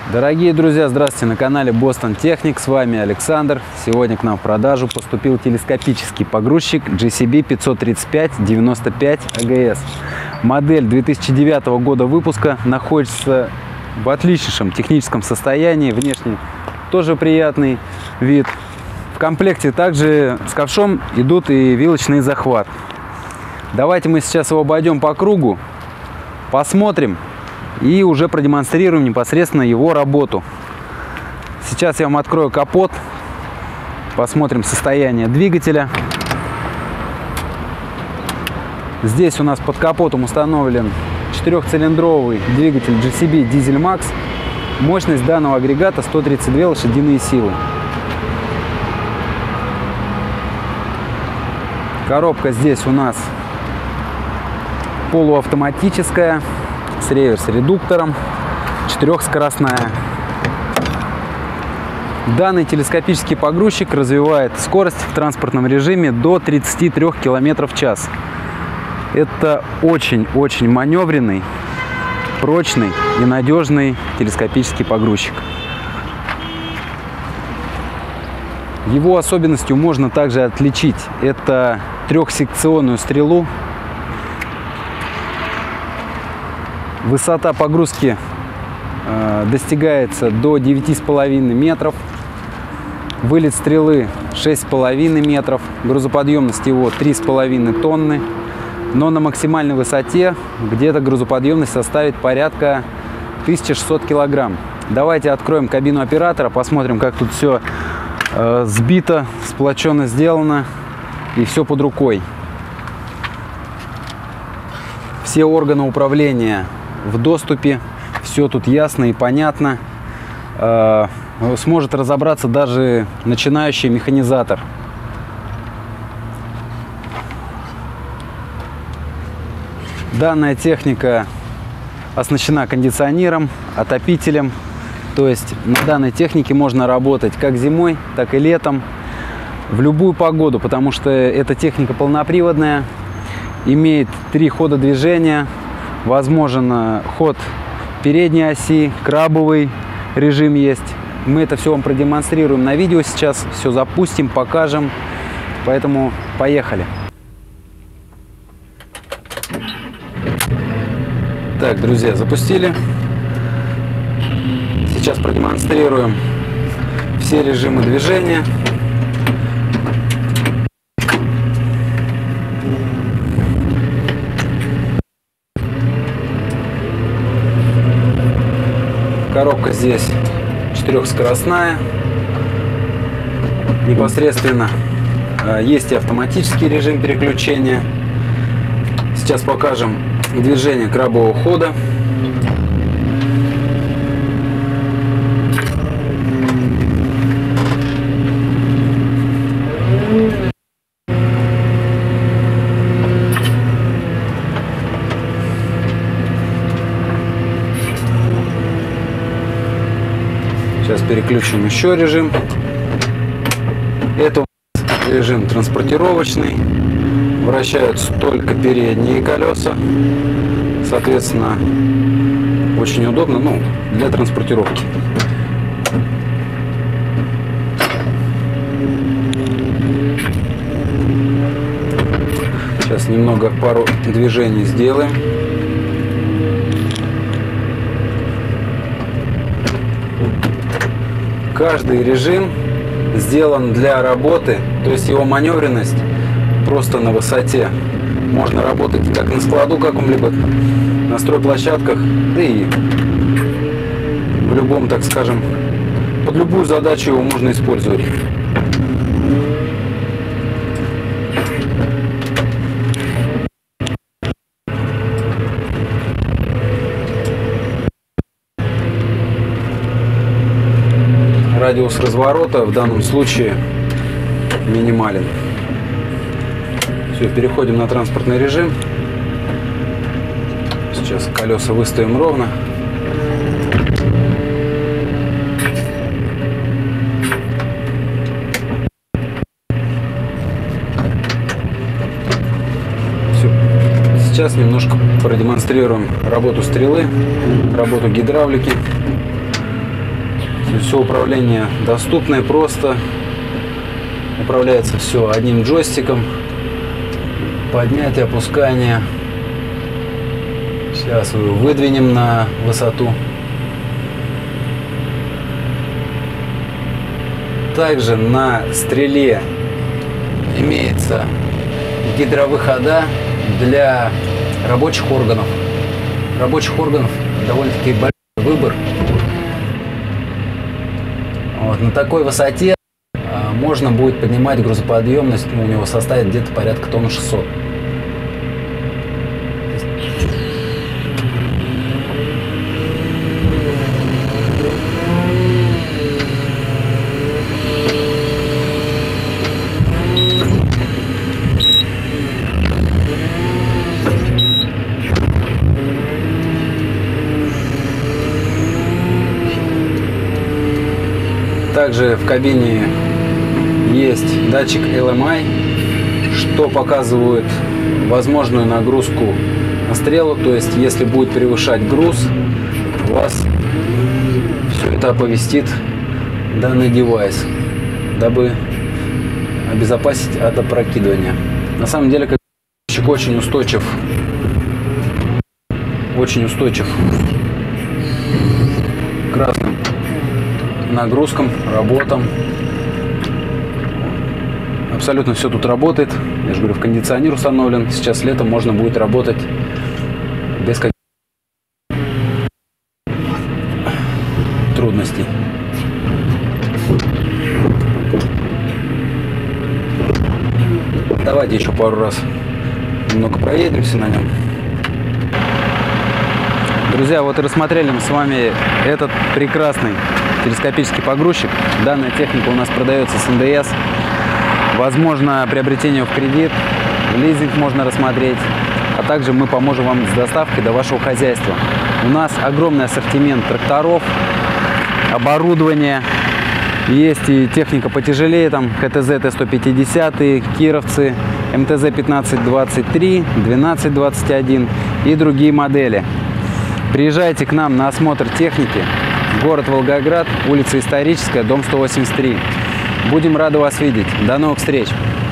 Дорогие друзья, здравствуйте, на канале Boston Technic, с вами Александр. Сегодня к нам в продажу поступил телескопический погрузчик JCB 535-95 AGS. Модель 2009 года выпуска, находится в отличнейшем техническом состоянии, внешне тоже приятный вид. В комплекте также с ковшом идут и вилочный захват. Давайте мы сейчас его обойдем по кругу, посмотрим и уже продемонстрируем непосредственно его работу. Сейчас я вам открою капот, посмотрим состояние двигателя. Здесь у нас под капотом установлен 4-цилиндровый двигатель JCB Diesel Max. Мощность данного агрегата 132 лошадиные силы. Коробка здесь у нас полуавтоматическая, с реверс-редуктором, 4-скоростная. Данный телескопический погрузчик развивает скорость в транспортном режиме до 33 км в час. Это очень-очень маневренный, прочный и надежный телескопический погрузчик. Его особенностью можно также отличить это трехсекционную стрелу. Высота погрузки достигается до 9,5 метров. Вылет стрелы 6,5 метров. Грузоподъемность его 3,5 тонны. Но на максимальной высоте где-то грузоподъемность составит порядка 1600 килограмм. Давайте откроем кабину оператора, посмотрим, как тут все сбито, сплоченно сделано и все под рукой. Все органы управления в доступе, все тут ясно и понятно. Сможет разобраться даже начинающий механизатор. Данная техника оснащена кондиционером, отопителем. То есть на данной технике можно работать как зимой, так и летом, в любую погоду, потому что эта техника полноприводная, имеет 3 хода движения. Возможен ход передней оси, крабовый режим есть. Мы это все вам продемонстрируем на видео сейчас, все запустим, покажем. Поэтому поехали. Так, друзья, запустили. Сейчас продемонстрируем все режимы движения. Коробка здесь 4-скоростная. Непосредственно есть и автоматический режим переключения. Сейчас покажем движение крабового хода. Сейчас переключим еще режим. Это режим транспортировочный. Вращаются только передние колеса. Соответственно, очень удобно, для транспортировки. Сейчас немного пару движений сделаем. Каждый режим сделан для работы, то есть его маневренность просто на высоте. Можно работать как на складу каком-либо, на стройплощадках, да и в любом, так скажем, под любую задачу его можно использовать. Радиус разворота в данном случае минимален. Все, переходим на транспортный режим. Сейчас колеса выставим ровно. Все. Сейчас немножко продемонстрируем работу стрелы, работу гидравлики. Все управление доступное, просто. Управляется все одним джойстиком. Поднятие, опускание. Сейчас его выдвинем на высоту. Также на стреле имеется гидровыхода для рабочих органов. Рабочих органов довольно-таки большой выбор. Вот, на такой высоте можно будет поднимать грузоподъемность, у него составит где-то порядка тонн 600. Также в кабине есть датчик LMI, что показывает возможную нагрузку на стрелу. То есть, если будет превышать груз, вас все это оповестит данный девайс, дабы обезопасить от опрокидывания. На самом деле, кабинчик очень устойчив к разным нагрузкам, работам. Абсолютно все тут работает. Я же говорю, кондиционер установлен. Сейчас летом можно будет работать без каких трудностей. Давайте еще пару раз немного проедемся на нем. Друзья, вот и рассмотрели мы с вами этот прекрасный телескопический погрузчик. Данная техника у нас продается с НДС. Возможно приобретение в кредит, в лизинг можно рассмотреть. А также мы поможем вам с доставкой до вашего хозяйства. У нас огромный ассортимент тракторов, оборудования. Есть и техника потяжелее, там ХТЗ Т-150, Кировцы, МТЗ 1523, 1221 и другие модели. Приезжайте к нам на осмотр техники. Город Волгоград, улица Историческая, дом 183. Будем рады вас видеть. До новых встреч!